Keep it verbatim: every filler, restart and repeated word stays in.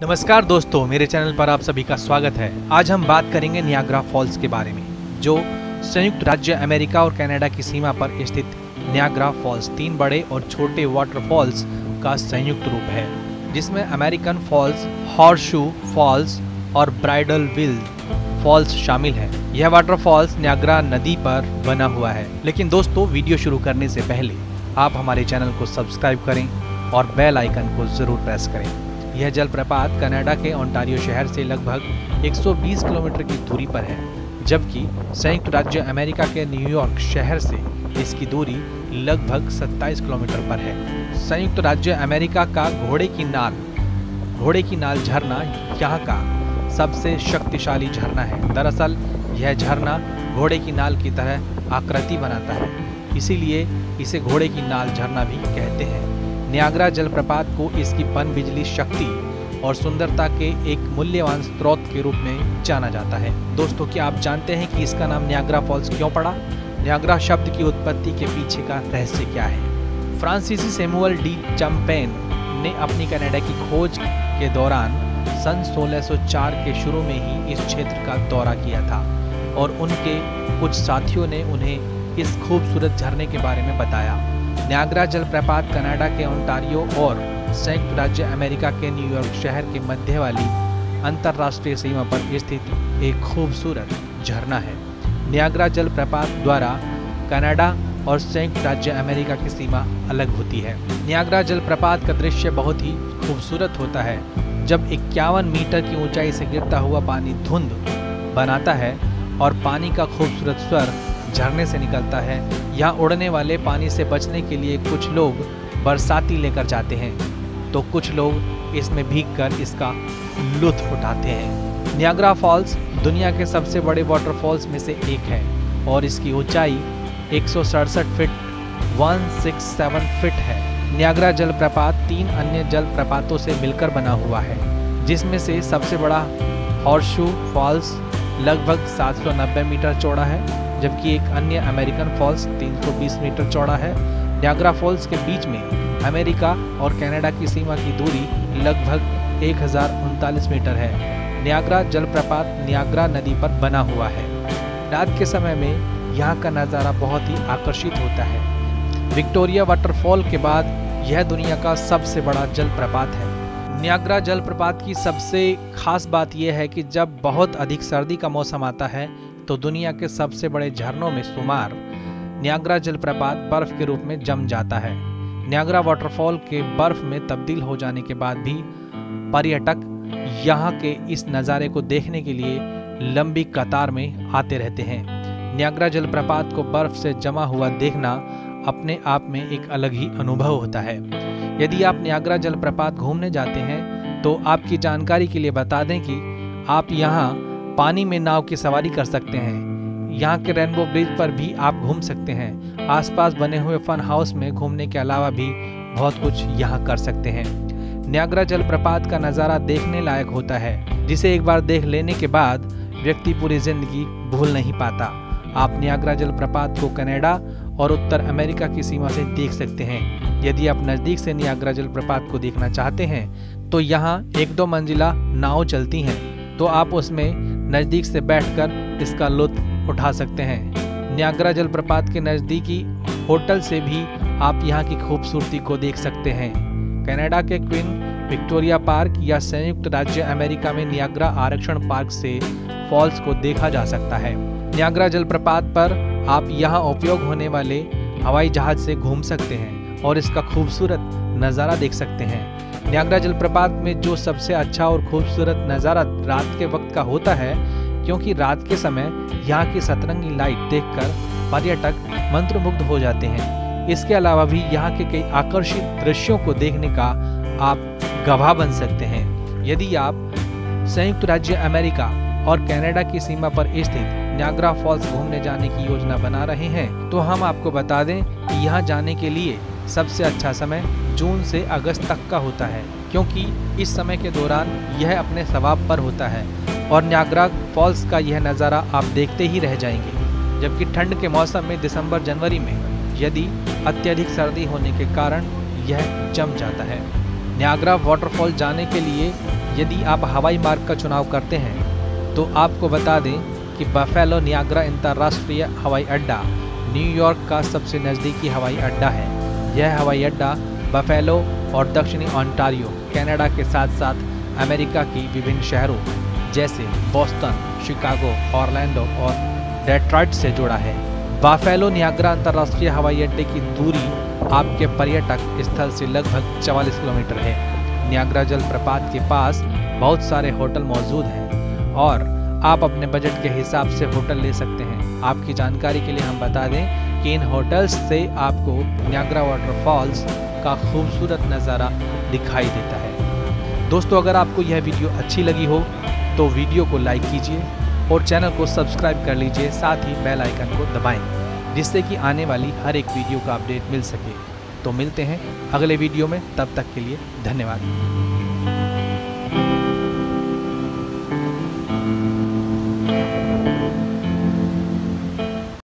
नमस्कार दोस्तों, मेरे चैनल पर आप सभी का स्वागत है। आज हम बात करेंगे नियाग्रा फॉल्स के बारे में, जो संयुक्त राज्य अमेरिका और कनाडा की सीमा पर स्थित नियाग्रा फॉल्स तीन बड़े और छोटे वाटरफॉल्स का संयुक्त रूप है, जिसमें अमेरिकन फॉल्स, हॉर्सशू फॉल्स और ब्राइडल विल फॉल्स शामिल है। यह वाटरफॉल्स नियाग्रा नदी पर बना हुआ है। लेकिन दोस्तों, वीडियो शुरू करने से पहले आप हमारे चैनल को सब्सक्राइब करें और बेल आइकन को जरूर प्रेस करें। यह जलप्रपात कनाडा के ओंटारियो शहर से लगभग एक सौ बीस किलोमीटर की दूरी पर है, जबकि संयुक्त राज्य अमेरिका के न्यूयॉर्क शहर से इसकी दूरी लगभग सत्ताईस किलोमीटर पर है। संयुक्त राज्य अमेरिका का घोड़े की नाल घोड़े की नाल झरना यहाँ का सबसे शक्तिशाली झरना है। दरअसल यह झरना घोड़े की नाल की तरह आकृति बनाता है, इसीलिए इसे घोड़े की नाल झरना भी कहते हैं। नियाग्रा जलप्रपात को इसकी पनबिजली शक्ति और सुंदरता के एक मूल्यवान स्रोत के रूप में जाना जाता है। दोस्तों, क्या आप जानते हैं कि इसका नाम नियाग्रा फॉल्स क्यों पड़ा? नियाग्रा शब्द की उत्पत्ति के पीछे का रहस्य क्या है? फ्रांसीसी सैमुअल डी चैंपेन ने अपनी कनाडा की खोज के दौरान सन सोलह सौ चार के शुरू में ही इस क्षेत्र का दौरा किया था और उनके कुछ साथियों ने उन्हें इस खूबसूरत झरने के बारे में बताया। नियाग्रा जलप्रपात कनाडा के ओंटारियो और संयुक्त राज्य अमेरिका के न्यूयॉर्क शहर के मध्य वाली अंतर्राष्ट्रीय सीमा पर स्थित एक खूबसूरत झरना है। नियाग्रा जलप्रपात द्वारा कनाडा और संयुक्त राज्य अमेरिका की सीमा अलग होती है। नियाग्रा जलप्रपात का दृश्य बहुत ही खूबसूरत होता है, जब इक्यावन मीटर की ऊंचाई से गिरता हुआ पानी धुंध बनाता है और पानी का खूबसूरत स्वर झरने से निकलता है। यहाँ उड़ने वाले पानी से बचने के लिए कुछ लोग बरसाती लेकर जाते हैं, तो कुछ लोग इसमें भीगकर इसका लुत्फ उठाते हैं। नियाग्रा फॉल्स दुनिया के सबसे बड़े वाटरफॉल्स में से एक है और इसकी ऊंचाई एक सौ सड़सठ फीट एक सौ सड़सठ फीट है। नियाग्रा जलप्रपात तीन अन्य जलप्रपातों से मिलकर बना हुआ है, जिसमें से सबसे बड़ा हॉर्सशू फॉल्स लगभग सात सौ नब्बे मीटर चौड़ा है, जबकि एक अन्य अमेरिकन फॉल्स तीन सौ बीस मीटर चौड़ा है। नियाग्रा फॉल्स के बीच में अमेरिका और कनाडा की सीमा की दूरी लगभग एक हज़ार उनतालीस मीटर है। नियाग्रा जलप्रपात नियाग्रा नदी पर बना हुआ है। रात के समय में यहाँ का नज़ारा बहुत ही आकर्षित होता है। विक्टोरिया वाटरफॉल के बाद यह दुनिया का सबसे बड़ा जलप्रपात है। नियाग्रा जलप्रपात की सबसे खास बात यह है कि जब बहुत अधिक सर्दी का मौसम आता है तो दुनिया के सबसे बड़े झरनों में शुमार नियाग्रा जलप्रपात बर्फ के रूप में जम जाता है। नियाग्रा वाटरफॉल के बर्फ में तब्दील हो जाने के बाद भी पर्यटक यहाँ के इस नज़ारे को देखने के लिए लंबी कतार में आते रहते हैं। नियाग्रा जलप्रपात को बर्फ से जमा हुआ देखना अपने आप में एक अलग ही अनुभव होता है। यदि आप नियाग्रा जलप्रपात घूमने जाते हैं तो आपकी जानकारी के लिए बता दें कि आप यहाँ पानी में नाव की सवारी कर सकते हैं। यहाँ के रेनबो ब्रिज पर भी आप घूम सकते हैं। आसपास बने हुए फन हाउस में घूमने के अलावा भी बहुत कुछ यहाँ कर सकते हैं। नियाग्रा जलप्रपात का नज़ारा देखने लायक होता है, जिसे एक बार देख लेने के बाद व्यक्ति पूरी जिंदगी भूल नहीं पाता। आप नियाग्रा जलप्रपात को कनाडा और उत्तर अमेरिका की सीमा से देख सकते हैं। यदि आप नज़दीक से नियाग्रा जलप्रपात को देखना चाहते हैं तो यहाँ एक दो मंजिला नाव चलती हैं, तो आप उसमें नज़दीक से बैठकर इसका लुत्फ उठा सकते हैं। नियाग्रा जलप्रपात के नज़दीकी होटल से भी आप यहाँ की खूबसूरती को देख सकते हैं। कनाडा के क्वीन विक्टोरिया पार्क या संयुक्त राज्य अमेरिका में नियाग्रा आरक्षण पार्क से फॉल्स को देखा जा सकता है। नियाग्रा जलप्रपात पर आप यहाँ उपयोग होने वाले हवाई जहाज से घूम सकते हैं और इसका खूबसूरत नज़ारा देख सकते हैं। नियाग्रा जलप्रपात में जो सबसे अच्छा और खूबसूरत नज़ारा रात के वक्त का होता है, क्योंकि रात के समय यहाँ की सतरंगी लाइट देखकर पर्यटक मंत्रमुग्ध हो जाते हैं। इसके अलावा भी यहाँ के कई आकर्षित दृश्यों को देखने का आप गवाह बन सकते हैं। यदि आप संयुक्त राज्य अमेरिका और कनाडा की सीमा पर स्थित नियाग्रा फॉल्स घूमने जाने की योजना बना रहे हैं तो हम आपको बता दें कि यहाँ जाने के लिए सबसे अच्छा समय जून से अगस्त तक का होता है, क्योंकि इस समय के दौरान यह अपने स्वभाव पर होता है और नियाग्रा फॉल्स का यह नज़ारा आप देखते ही रह जाएंगे। जबकि ठंड के मौसम में दिसंबर जनवरी में यदि अत्यधिक सर्दी होने के कारण यह जम जाता है। नियाग्रा वाटरफॉल जाने के लिए यदि आप हवाई मार्ग का चुनाव करते हैं तो आपको बता दें कि बफेलो नियाग्रा अंतर्राष्ट्रीय हवाई अड्डा न्यूयॉर्क का सबसे नज़दीकी हवाई अड्डा है। यह हवाई अड्डा बफेलो और दक्षिणी ओंटारियो कनाडा के साथ साथ अमेरिका की विभिन्न शहरों जैसे बोस्टन, शिकागो, ऑरलैंडो और डेट्रॉइट से जुड़ा है। बफेलो नियाग्रा अंतर्राष्ट्रीय हवाई अड्डे की दूरी आपके पर्यटक स्थल से लगभग चवालीस किलोमीटर है। नियाग्रा जलप्रपात के पास बहुत सारे होटल मौजूद हैं और आप अपने बजट के हिसाब से होटल ले सकते हैं। आपकी जानकारी के लिए हम बता दें कि इन होटल्स से आपको नियाग्रा वाटरफॉल्स का खूबसूरत नज़ारा दिखाई देता है। दोस्तों, अगर आपको यह वीडियो अच्छी लगी हो तो वीडियो को लाइक कीजिए और चैनल को सब्सक्राइब कर लीजिए, साथ ही बेल आइकन को दबाएं जिससे कि आने वाली हर एक वीडियो का अपडेट मिल सके। तो मिलते हैं अगले वीडियो में, तब तक के लिए धन्यवाद।